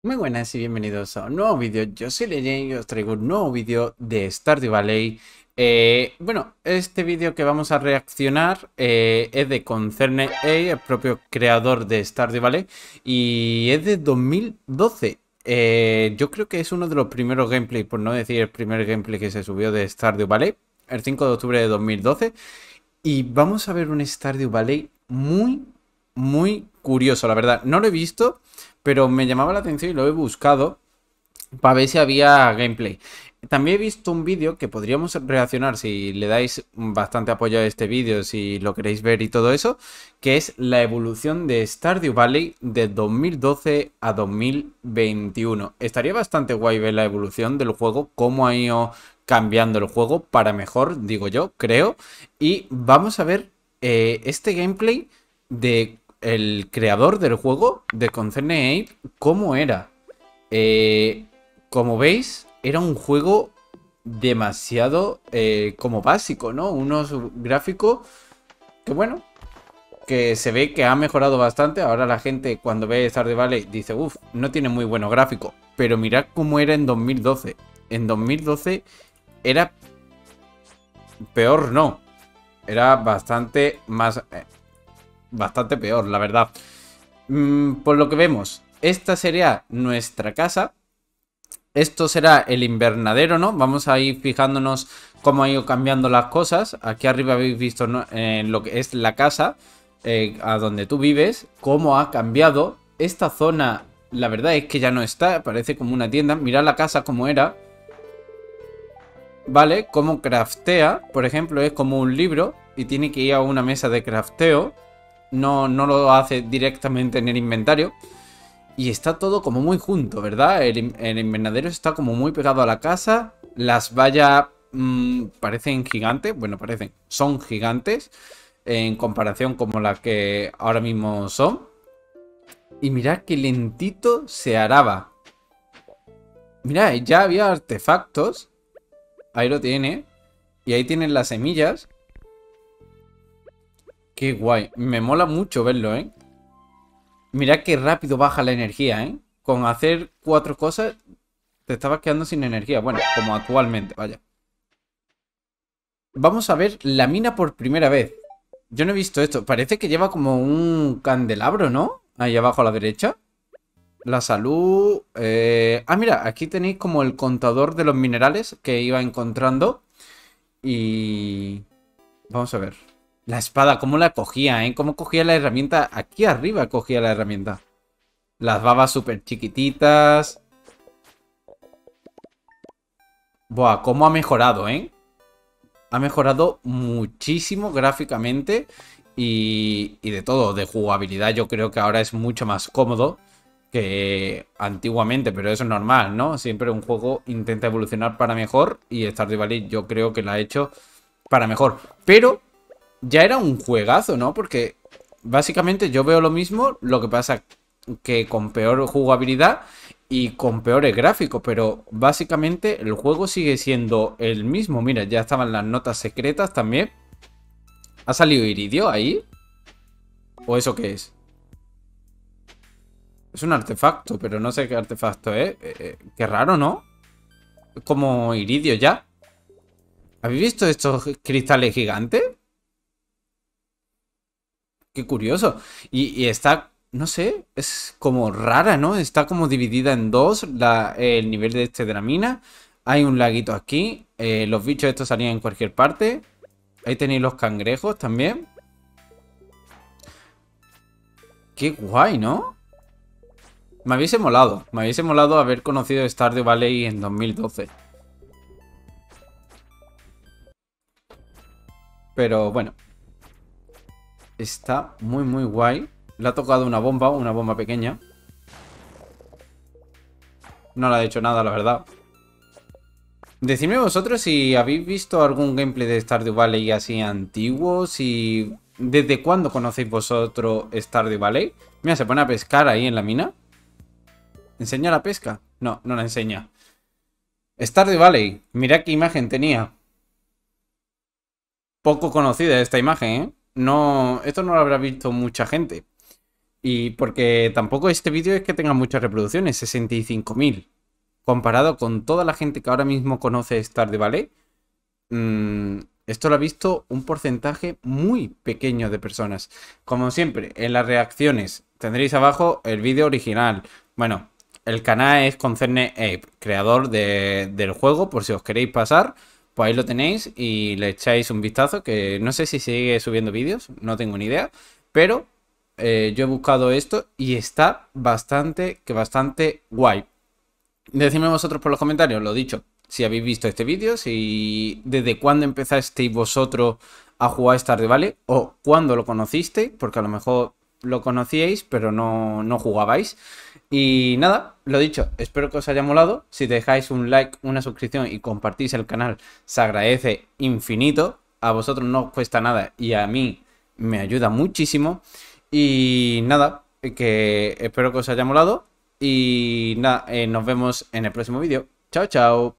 Muy buenas y bienvenidos a un nuevo vídeo. Yo soy Leyen y os traigo un nuevo vídeo de Stardew Valley. Bueno, este vídeo que vamos a reaccionar es de Concerne A, el propio creador de Stardew Valley, y es de 2012. Yo creo que es uno de los primeros gameplay, por no decir el primer gameplay que se subió de Stardew Valley, el 5 de octubre de 2012. Y vamos a ver un Stardew Valley muy curioso, la verdad. No lo he visto, pero me llamaba la atención y lo he buscado para ver si había gameplay. También he visto un vídeo que podríamos reaccionar si le dais bastante apoyo a este vídeo, si lo queréis ver y todo eso, que es la evolución de Stardew Valley de 2012 a 2021. Estaría bastante guay ver la evolución del juego, cómo ha ido cambiando el juego para mejor, digo yo, creo. Y vamos a ver este gameplay de el creador del juego, de Concerne Ape, cómo era. Eh, Como veis, era un juego demasiado como básico, ¿no? Unos gráficos que bueno, que se ve que ha mejorado bastante. Ahora la gente cuando ve Stardew Valley dice, uff, no tiene muy buenos gráficos. Pero mirad cómo era en 2012. En 2012 era peor, no. Era bastante más... bastante peor, la verdad. Por lo que vemos, esta sería nuestra casa. Esto será el invernadero, ¿no? Vamos a ir fijándonos cómo ha ido cambiando las cosas. Aquí arriba habéis visto, ¿no? Lo que es la casa, a donde tú vives, cómo ha cambiado. Esta zona, la verdad es que ya no está, parece como una tienda. Mirad la casa como era. ¿Vale? Cómo craftea, por ejemplo, es como un libro y tiene que ir a una mesa de crafteo. No lo hace directamente en el inventario. Y está todo como muy junto, ¿verdad? El invernadero está como muy pegado a la casa. Las vallas parecen gigantes. Bueno, parecen. Son gigantes. En comparación como las que ahora mismo son. Y mirad qué lentito se araba. Mirad, ya había artefactos. Ahí lo tiene. Y ahí tienen las semillas. Qué guay. Me mola mucho verlo, ¿eh? Mirad qué rápido baja la energía, ¿eh? Con hacer 4 cosas te estabas quedando sin energía. Bueno, como actualmente, vaya. Vamos a ver la mina por primera vez. Yo no he visto esto. Parece que lleva como un candelabro, ¿no? Ahí abajo a la derecha. La salud... Ah, mira, aquí tenéis como el contador de los minerales que iba encontrando. Y... vamos a ver. La espada, ¿cómo la cogía, eh? ¿Cómo cogía la herramienta? Aquí arriba cogía la herramienta. Las babas súper chiquititas. Buah, cómo ha mejorado, ¿eh? Ha mejorado muchísimo gráficamente y de todo, de jugabilidad. Yo creo que ahora es mucho más cómodo que antiguamente, pero eso es normal, ¿no? Siempre un juego intenta evolucionar para mejor y Stardew Valley yo creo que lo ha hecho para mejor. Pero ya era un juegazo, ¿no? Porque básicamente yo veo lo mismo, lo que pasa que con peor jugabilidad y con peores gráficos, pero básicamente el juego sigue siendo el mismo. Mira, ya estaban las notas secretas también. ¿Ha salido Iridio ahí? ¿O eso qué es? Es un artefacto, pero no sé qué artefacto es. Qué raro, ¿no? Es como Iridio ya. ¿Habéis visto estos cristales gigantes? Qué curioso. Y está, no sé, es como rara, ¿no? Está como dividida en dos el nivel de este de la mina. Hay un laguito aquí. Los bichos estos salían en cualquier parte. Ahí tenéis los cangrejos también. Qué guay, ¿no? Me hubiese molado. Me hubiese molado haber conocido Stardew Valley en 2012. Pero bueno. Está muy guay. Le ha tocado una bomba pequeña. No le ha hecho nada, la verdad. Decidme vosotros si habéis visto algún gameplay de Stardew Valley así antiguo. Si... ¿desde cuándo conocéis vosotros Stardew Valley? Mira, se pone a pescar ahí en la mina. ¿Enseña la pesca? No, no la enseña. Stardew Valley. Mirad qué imagen tenía. Poco conocida esta imagen, ¿eh? No, esto no lo habrá visto mucha gente. Y porque tampoco este vídeo es que tenga muchas reproducciones, 65.000. Comparado con toda la gente que ahora mismo conoce Stardew Valley, esto lo ha visto un porcentaje muy pequeño de personas. Como siempre, en las reacciones tendréis abajo el vídeo original. Bueno, el canal es Concerne Ape, creador del juego, por si os queréis pasar, pues ahí lo tenéis y le echáis un vistazo, que no sé si sigue subiendo vídeos, no tengo ni idea, pero yo he buscado esto y está bastante guay. Decidme vosotros por los comentarios, lo dicho, si habéis visto este vídeo, si desde cuándo empezasteis vosotros a jugar Stardew Valley o cuándo lo conocisteis, porque a lo mejor lo conocíais pero no jugabais. Y nada, lo dicho, espero que os haya molado. Si dejáis un like, una suscripción y compartís el canal, se agradece infinito. A vosotros no os cuesta nada y a mí me ayuda muchísimo. Y nada, que espero que os haya molado. Y nada, nos vemos en el próximo vídeo. Chao, chao.